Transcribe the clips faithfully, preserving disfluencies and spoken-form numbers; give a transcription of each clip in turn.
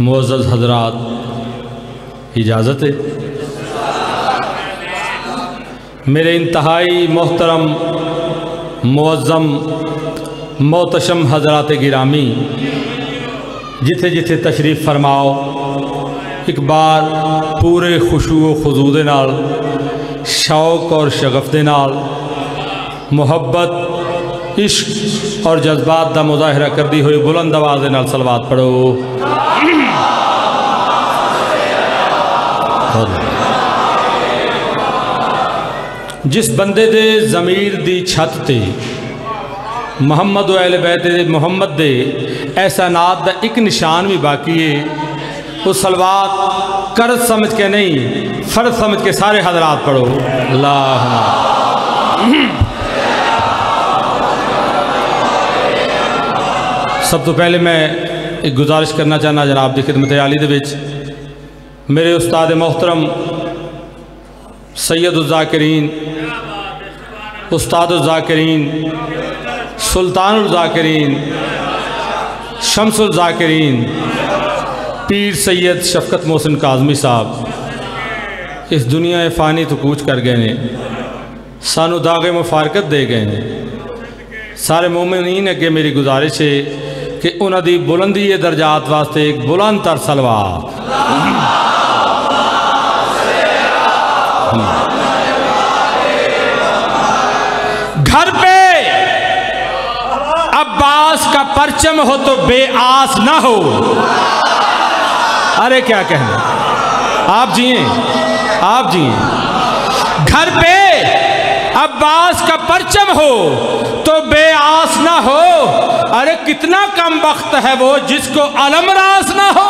मुअज़्ज़ज़ हज़रात, इजाज़त है मेरे इंतहाई मोहतरम मुअज़्ज़म मोहतशम हज़रात गिरामी, जिथे जिथे तशरीफ़ फरमाओ, एक बार पूरे खुशू व खुजू दे नाल, शौक और शगफ दे नाल, मुहब्बत, इश्क और जज्बात का मुजाहरा करती हुई बुलंद आवाज़ दे नाल सलवात पढ़ो। जिस बंदे दे ज़मीर दी छत ते मुहम्मद व अहले बैत मुहम्मद दे एहसानात दा एक निशान भी बाकी है, उस सलवात कर्ज समझ के नहीं फ़र्ज समझ के सारे हज़रात पढ़ो। अल्लाह सब तो पहले मैं एक गुजारिश करना चाहना जनाब की खिदमत आली दे विच मेरे उस्ताद मोहतरम सैयदुल ज़ाकिरीन, उस्तादुल ज़ाकिरीन, सुल्तानुल ज़ाकिरीन, शम्सुल ज़ाकिरीन, पीर सैयद शफ़क़त मोहसिन काज़मी साहब इस दुनिया फ़ानी तो कूच कर गए ने, सानू दागे मुफारकत दे गए ने। सारे मोमिनीन अगे मेरी गुजारिश है कि उन्हां दी बुलंदी दर्जात वास्ते एक बुलंद तर सलवात। घर पे अब्बास का परचम हो तो बेआस ना हो। अरे क्या कहना, आप जिए आप जिए। घर पे अब्बास का परचम हो तो बेआस ना हो। अरे कितना कम वक्त है वो जिसको अलमरास ना हो।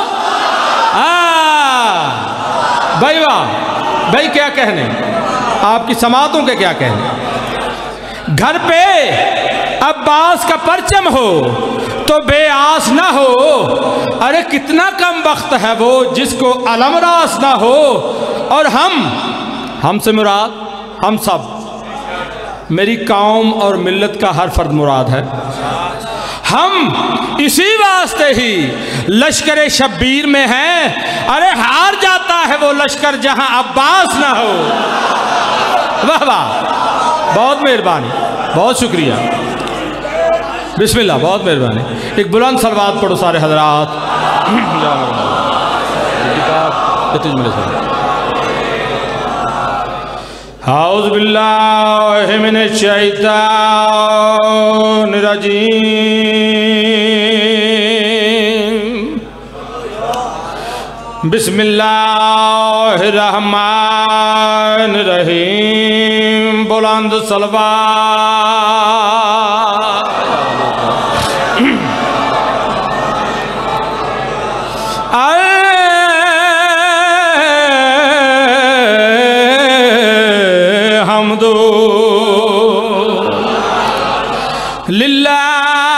भाई वाह भाई, क्या कहने, आपकी समातों के क्या कहने। घर पे अब्बास का परचम हो तो बेआस ना हो। अरे कितना कम वक्त है वो जिसको अलमरास ना हो। और हम हमसे मुराद हम सब, मेरी कौम और मिल्लत का हर फर्द मुराद है। हम इसी वास्ते ही लश्कर शब्बीर में हैं। अरे हार जाता है वो लश्कर जहां अब्बास ना हो। वाह वाह, बहुत मेहरबानी, बहुत शुक्रिया, बिस्मिल्लाह, बहुत मेहरबानी। एक बुलंद सलवात पढ़ो सारे हजरात। औज़ु बिल्लाहि मिनश शैतानिर रजीम, बिस्मिल्लाहिर रहमानिर रहीम। बुलंद सलवात। हमदो लिल्लाह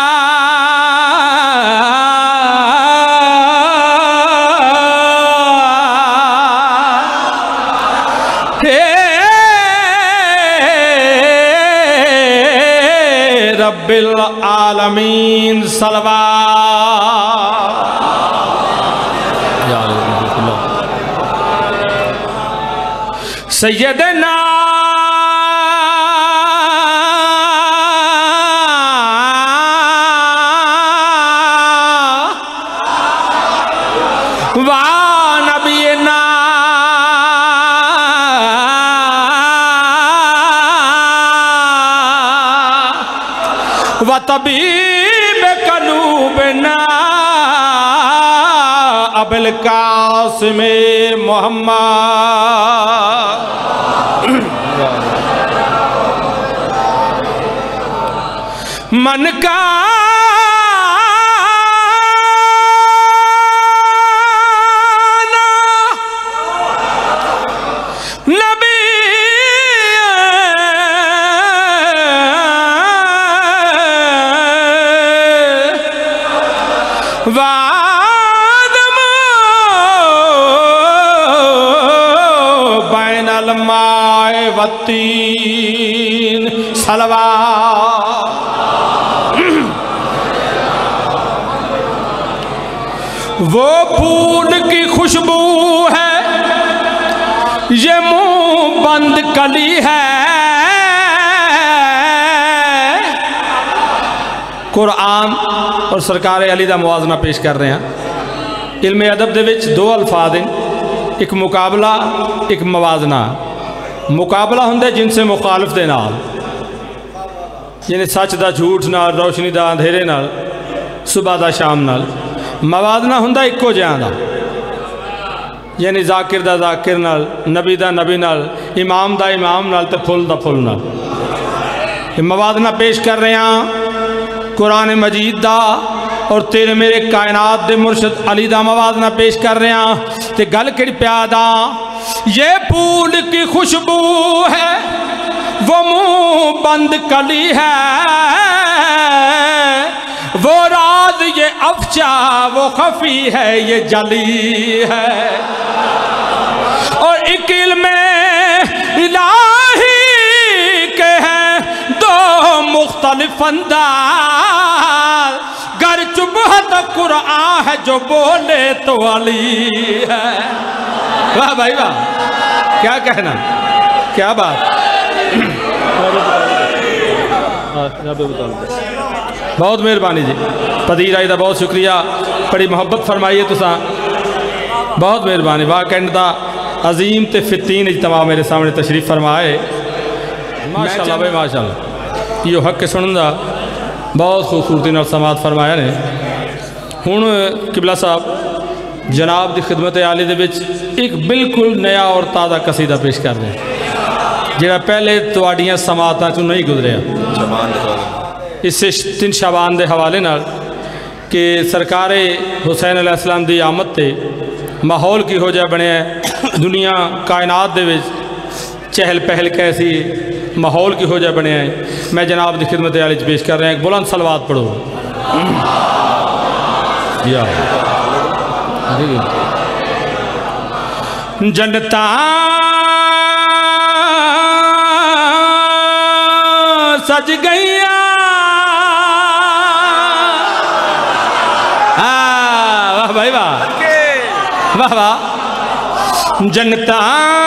रब्बिल आलमीन। सलवात। सैयदना वा नबीना व तबीब कलूबना अबुल कासिम मोहम्मद। मन का नबी वादम बैनल माए वतीन। सलवात। वो फूल की खुशबू है, ये मुंह बंद कली है। कुरान और सरकार अली दा मुआजना पेश कर रहे हैं। इल्मे अदब दे विच दो अल्फाज हैं, एक मुकाबला एक मवाजना। मुकाबला हुंदा जिनसे मुखालिफ दे नाल, यानी सच दा झूठ नाल, रोशनी दा अंधेरे नाल, सुबह दा शाम नाल। मवाजना हुंदा इक्को जिहा दा, यानी जाकिर दा जाकिर नाल, नबी दा नबी नाल, इमाम दा इमाम नाल ते फुल दा फुल नाल। मवाजना पेश कर रहे हैं कुरान मजीद दा और तेरे मेरे कायनात दे मुर्शद अली दा मवाजना पेश कर रहे हैं। ते गल किहड़ी प्यादा, ये फूल की खुशबू है, वो मुंह बंद कली है। वो राज ये अफचा, वो खफी है, ये जली है। और एक इल्मे इलाही के हैं दो मुख्तलिफ अंदाज। गर चुबहत कुरान है, जो बोले तो अली है। वाह भाई वाह, क्या कहना, क्या बात। बहुत मेहरबानी जी, पदीर आई दा बहुत शुक्रिया, बड़ी मोहब्बत फरमाई है तुसा, बहुत मेहरबानी। वाह कैंड दा अजीम ते फितीन इज्तमा मेरे सामने तशरीफ फरमाए। माशाअल्लाह भाई माशाअल्लाह, यो हक सुनन दा बहुत खूबसूरती नाल समात फरमाया ने। हुण किबला साहब जनाब की खिदमत आली दे विच एक बिल्कुल नया और ताज़ा कसीदा पेश कर रहे हैं, जिहड़ा पहले तुहाडियां समातां चों नहीं गुजरिया। इसे तीन शाबान के हवाले नाल कि सरकार हुसैन अलैहिस्सलाम की आमद ते माहौल किहो जिहा बनिया, दुनिया कायनात दे विच चहल पहल कैसी, माहौल किहो जिहा बनिया है। मैं जनाब की खिदमत आली पेश कर रहा, एक बुलंद सलवात पढ़ो। जनता सज गईया, वाह भाई वाह, वाह वाह। जनता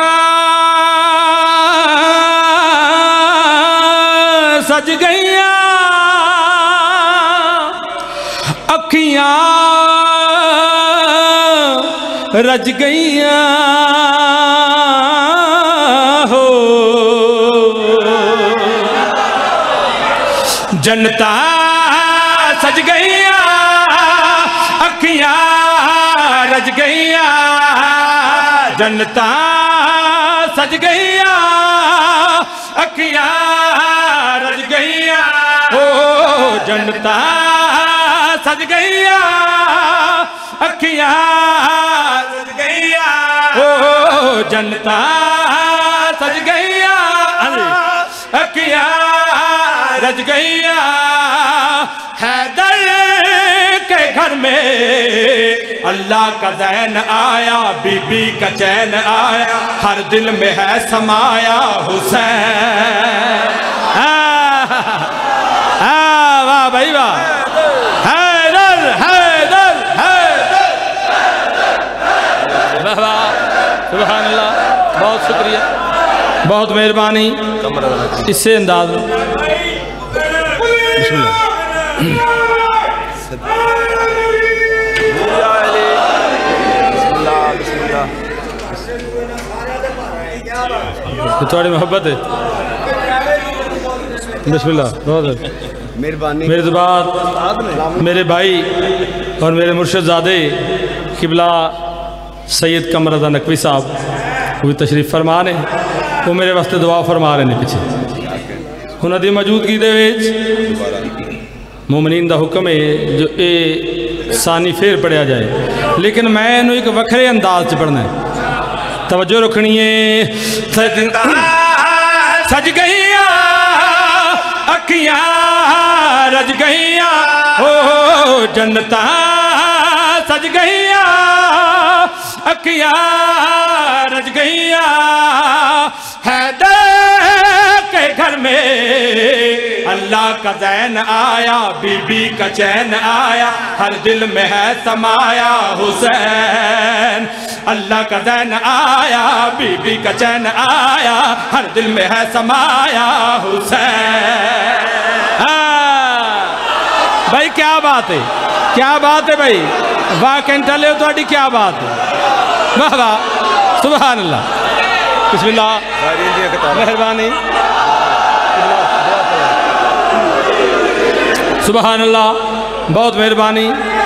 सज गईया, अखियां रज गईया हो। जनता सज गईया, अखियां रज गईया। जनता सज गईया, अखियां रज गईया हो। जनता सज गईया, अखियां रज गईया हो। जनता सज गईया, अखियां रज गईया। हैदर के घर में अल्लाह का ज़ैन आया, बीबी का चैन आया, हर दिल में है समाया हुसैन। वाह भाई वाह, हैदर हैदर हैदर, वाह वाह, सुभान अल्लाह, बहुत शुक्रिया, बहुत मेहरबानी। इससे अंदाज थोड़ी मोहब्बत है। बिस्मिल्लाह, बहुत मेहरबानी। मेरे तो बाद मेरे भाई और मेरे मुर्शदादे किबला सैयद कमर रज़ा नकवी साहब वो भी तशरीफ फरमा ने, वो मेरे वास्ते दुआ फरमा रहे हैं पीछे। उन्होंने मौजूदगी दे मोमिनीन दा हुक्म है जो ये सानी फिर पढ़िया जाए, लेकिन मैं इन्हू एक वखरे अंदाज च पढ़ना है, तवज्जो रखनी है। सज गईया, अखियां रज गईया हो। जनता सज गईया, अखियां रज गईया। हैदर के घर में अल्लाह का ज़ैन आया, बीबी का चैन आया, हर दिल में है समाया हुसैन। अल्लाह का ज़ैन आया, बीबी का चैन आया, हर दिल में है समाया हुसैन। भाई क्या बात है, क्या बात है भाई, वाह कहता ले तो क्या बात है, वाह वाह सुभान अल्लाह। बिस्मिल्लाह, मेहरबानी, सुभान अल्लाह, बहुत मेहरबानी।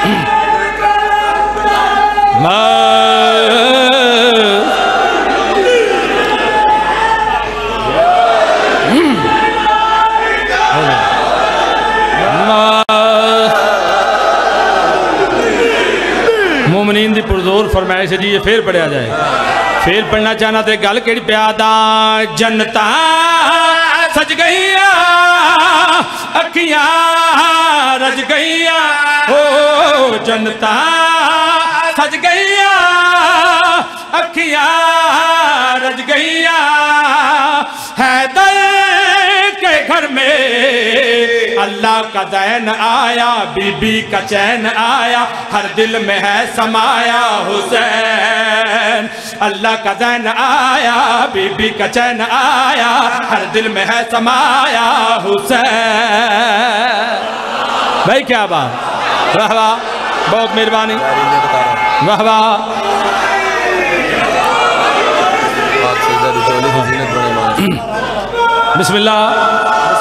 मोमिनीन दी पुरजोर फरमाइश है जी, ये फिर पढ़िया जाए। फिर पढ़ना चाहना तो गल केड़ी प्यादा, जन्नता सज गईया, अखियां रज गईया, हो जन्नता सज गईया, अखियां रज गईया, हैदर के घर में अल्लाह का ज़ैन आया, बीबी का चैन आया, हर दिल में है समाया हुसैन। अल्लाह का ज़ैन आया, बीबी का चैन आया, हर दिल में है समाया हुसैन। भाई क्या बात, वाह वाह, बहुत मेहरबानी, वाह वाह। बिस्मिल्लाह।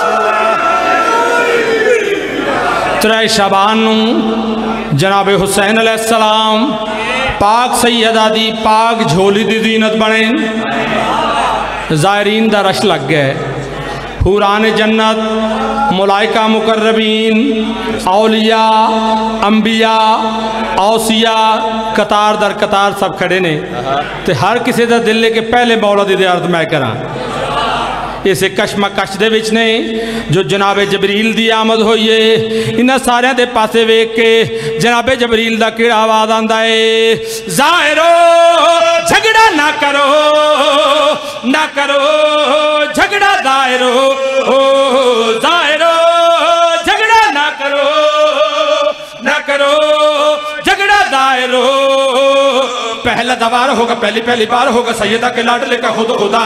त्रै शाबान नूं जनाब हुसैन अलैहिस्सलाम पाक सैयदा दी पाक झोली दी जीनत बने, ज़ायरीन दा रश लग गया। हुरान जन्नत, मुलाइका मुकर्रबीन, औलिया, अंबिया, औसिया कतार दर कतार सब खड़े ने, ते हर किसी का दिल लेके पहले मौला दी ज़ियारत मैं करा। इस कशमकश दे विच ने जो जनाबे जबरील दी आमद हुई है, इन्हां सारियां दे पासे वेख के जनाबे जबरील दा किहड़ा आवाज़ आंदा है, ज़ाहिरो झगड़ा ना करो, ना करो झगड़ा, ज़ाहिरो ओ ज़ाहिरो झगड़ा ना करो, ना करो झगड़ा, ज़ाहिरो। पहला दवार होगा, पहली पहली बार होगा, सैयदा के लाडले का खुद खुदा।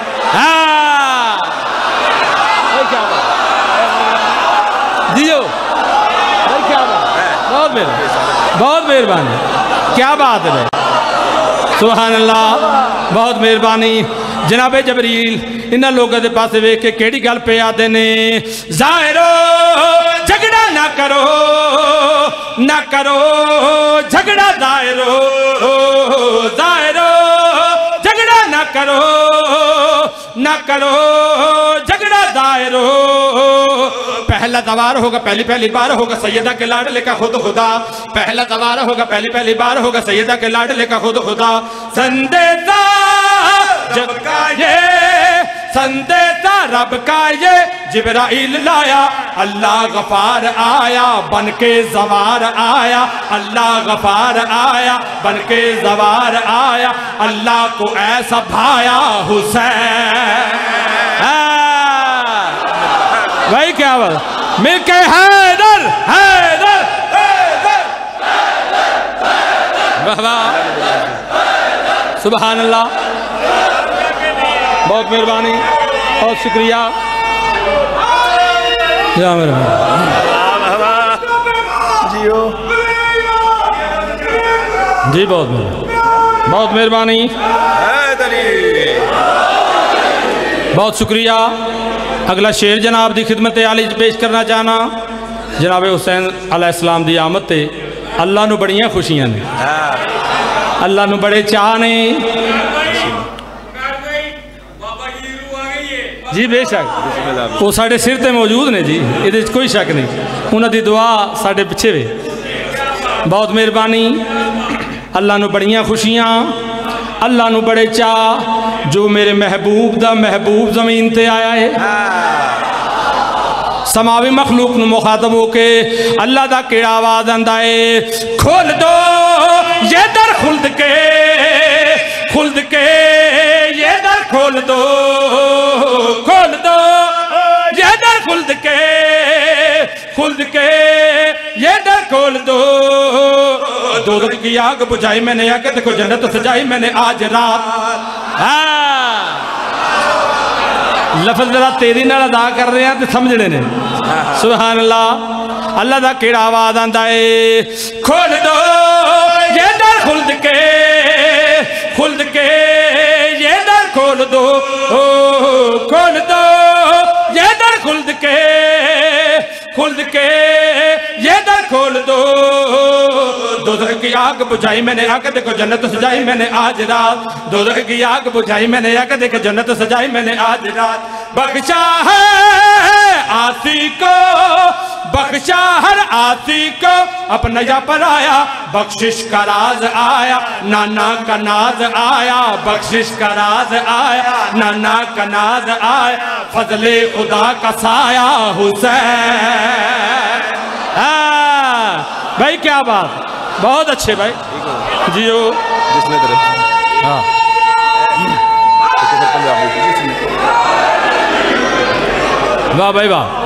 दियो क्या बात, बहुत मेहरबानी, बहुत मेहरबानी, क्या बात है भाई, सुभान अल्लाह, बहुत मेहरबानी। जनाबे जबरील इन्हां लोगों के पास वेख के केड़ी गल पे आते ने, ज़ाहिरो झगड़ा ना करो, ना करो झगड़ा, ज़ाहिरो ज़ाहिरो झगड़ा ना करो, ना करो झगड़ा, ज़ाहिरो। पहला दवार होगा, पहली पहली बार होगा, सैयदा के लाडले का खुद खुदा। पहला दवार होगा, पहली पहली बार होगा, सैयदा के लाडले का खुद खुदा। संदेशा जब का ये, संदेशा रब का ये, जिब्राइल लाया, अल्लाह गफार आया बन के ज़वार आया, अल्लाह गफार आया बन के ज़वार आया, अल्लाह को ऐसा भाया हुसैन। भाई क्या बात, मिल के हैदर हैदर हैदर, वाह वाह, सुभान अल्लाह, बहुत मेहरबानी, बहुत शुक्रिया, जियो जी, बहुत बहुत मेहरबानी, बहुत शुक्रिया। अगला शेर जनाब की खिदमत आली पेश करना चाहना। जनाब हुसैन अलैहिस्सलाम की आमद ते अल्लाह नू बड़ियां खुशियां ने, अल्लाह नू बड़े चाह ने जी, बेशक वो साढ़े सिर ते मौजूद ने जी, ये कोई शक नहीं, उन्होंने दुआ साढ़े पिछे वे। बहुत मेहरबानी, अल्लाह नू बड़ियां खुशियां, अल्लाह नू बड़े चाह, जो मेरे महबूब दा महबूब जमीन ते आया है। समावी मखलूक नू मुखातब होके अल्लाह दा केड़ा आवाज आंदा है, खोल दो ये दर खुल्द के, खुल्द के ये दर खोल दो, खोल दो ये दर खुल्द के, खुल्द के ये दर खोल दो। दोज़ख की आग बुझाई मैंने आके देखो जन्नत सजाई मैंने आज रात। हाँ लफ्ज़ जरा तेजी नाल अदा कर रहे हैं तो समझने ने। सुभान अल्लाह। अल्लाह दा केड़ा आवाज़ आंदा है, खोल दो ये दर खुल्द के, खुल्द के ये दर खोल दो, ओ खोल दो ये दर खुल्द के, खुल्द के ये दर खोल दो। दोज़ख की आग बुझाई मैंने आके देखो जन्नत सजाई मैंने आज रात। दोज़ख की आग बुझाई मैंने आके देखो जन्नत सजाई मैंने आज रात। बख्शा है आसी को, बख्शा हर आसी को अपना या पर आया, बख्शिश का राज आया, नाना का नाज आया, बख्शिश का राज आया, नाना का नाज आया, फजले खुदा का साया हुसैन। हाँ भाई क्या बात, बहुत अच्छे भाई जियो। जिसने हाँ वाह भाई वाह।